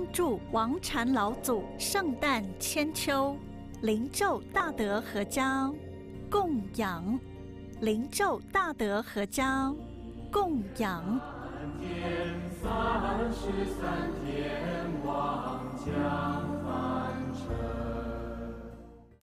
祝王禅老祖圣诞千秋，灵咒大德合家供养，灵咒大德合家供养。 天33天王将。